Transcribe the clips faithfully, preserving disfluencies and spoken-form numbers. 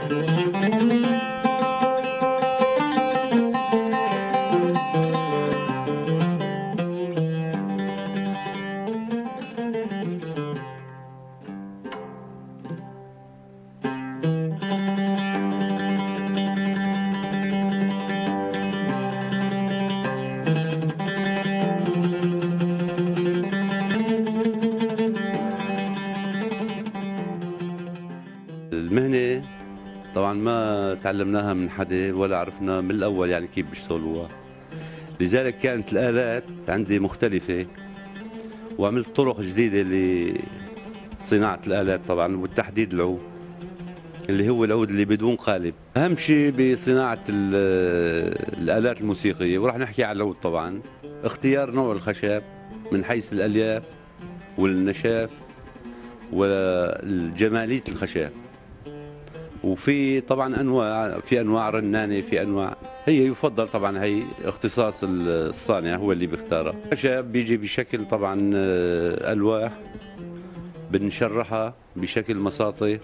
المهنة طبعا ما تعلمناها من حدا ولا عرفنا من الأول يعني كيف بيشتغلوها، لذلك كانت الآلات عندي مختلفة وعملت طرق جديدة لصناعة الآلات طبعا، وبالتحديد العود اللي هو العود اللي بدون قالب. أهم شيء بصناعة الآلات الموسيقية، وراح نحكي على العود طبعا، اختيار نوع الخشب من حيث الألياف والنشاف والجمالية الخشب. وفي طبعا انواع، في انواع رنانه، في انواع، هي يفضل طبعا هي اختصاص الصانع هو اللي بيختارها. الخشب بيجي بشكل طبعا الواح، بنشرحها بشكل مساطر،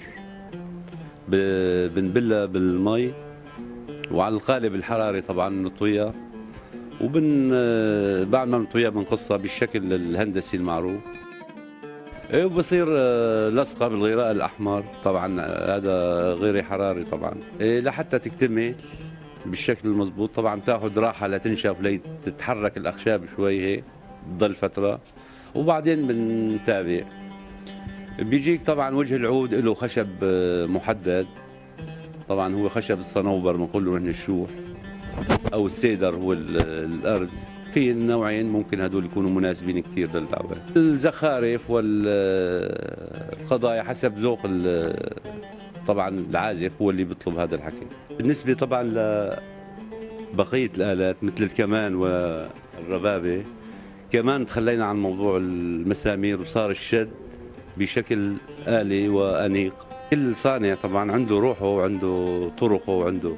بنبلها بالمي، وعلى القالب الحراري طبعا بنطويها، وبن بعد ما بنطويها بنقصها بالشكل الهندسي المعروف، وبصير لصقه بالغراء الاحمر طبعا، هذا غير حراري طبعا لحتى تكتمل بالشكل المضبوط. طبعا بتاخذ راحه لتنشف لتتحرك الاخشاب شوي هيك، تضل فتره وبعدين بنتابع. بيجيك طبعا وجه العود له خشب محدد، طبعا هو خشب الصنوبر بنقول له نحن الشوح، او السيدر هو الارز. في النوعين ممكن هدول يكونوا مناسبين كثير للدعوة. الزخارف والقضايا حسب ذوق طبعا العازف هو اللي بيطلب هذا الحكي. بالنسبة طبعا لبقية الآلات مثل الكمان والربابة، كمان تخلينا عن موضوع المسامير وصار الشد بشكل آلي وأنيق. كل صانع طبعا عنده روحه وعنده طرقه وعنده،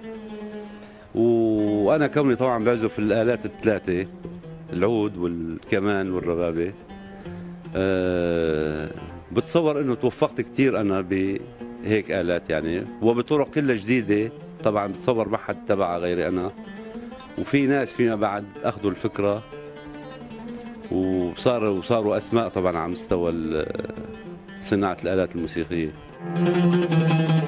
وانا كوني طبعا بعزف الالات الثلاثه، العود والكمان والربابه، أه بتصور انه توفقت كثير انا بهيك الات يعني، وبطرق كلها جديده طبعا، بتصور ما حد تبعها غيري انا، وفي ناس فيما بعد اخذوا الفكره وصاروا وصاروا اسماء طبعا على مستوى صناعه الالات الموسيقيه.